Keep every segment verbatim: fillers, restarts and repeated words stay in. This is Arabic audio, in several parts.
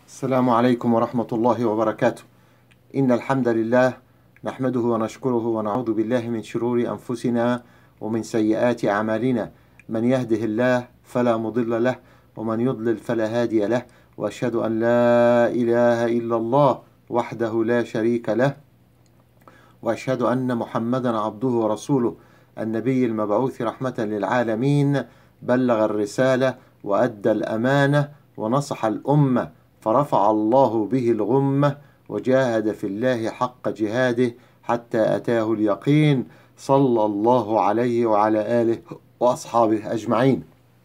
السلام عليكم ورحمة الله وبركاته. إن الحمد لله نحمده ونشكره ونعوذ بالله من شرور أنفسنا ومن سيئات أعمالنا. من يهده الله فلا مضل له ومن يضلل فلا هادي له، وأشهد أن لا إله إلا الله وحده لا شريك له، وأشهد أن محمدا عبده ورسوله النبي المبعوث رحمة للعالمين، بلغ الرسالة وأدى الأمانة ونصح الأمة، فرفع الله به الغمة وجاهد في الله حق جهاده حتى أتاه اليقين، صلى الله عليه وعلى آله وأصحابه أجمعين.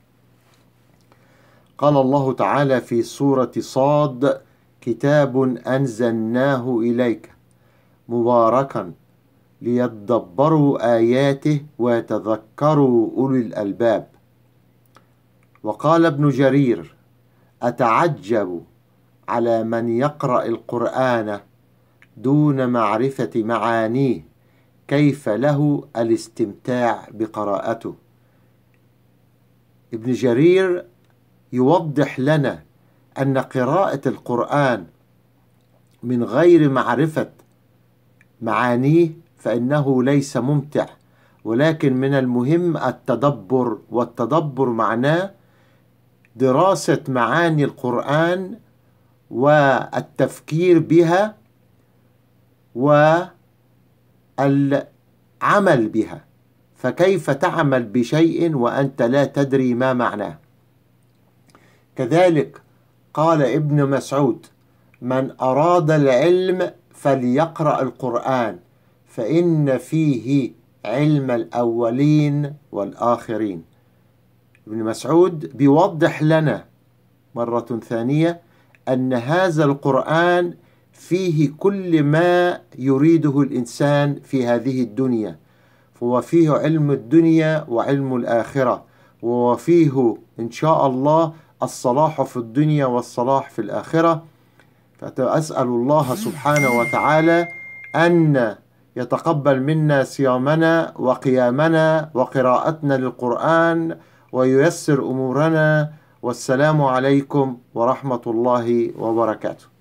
قال الله تعالى في سورة صاد: كتاب أنزلناه إليك مباركا ليدبروا آياته ويتذكروا أولي الألباب. وقال ابن جرير: أتعجب على من يقرأ القرآن دون معرفة معانيه، كيف له الاستمتاع بقراءته. ابن جرير يوضح لنا أن قراءة القرآن من غير معرفة معانيه فإنه ليس ممتع، ولكن من المهم التدبر، والتدبر معناه دراسة معاني القرآن والتفكير بها والعمل بها. فكيف تعمل بشيء وأنت لا تدري ما معناه؟ كذلك قال ابن مسعود: من أراد العلم فليقرأ القرآن فإن فيه علم الأولين والآخرين. ابن مسعود بيوضح لنا مرة ثانية أن هذا القرآن فيه كل ما يريده الإنسان في هذه الدنيا، فهو فيه علم الدنيا وعلم الآخرة، وفيه إن شاء الله الصلاح في الدنيا والصلاح في الآخرة. فأسأل الله سبحانه وتعالى أن يتقبل منا صيامنا وقيامنا وقراءتنا للقرآن وييسر أمورنا. والسلام عليكم ورحمة الله وبركاته.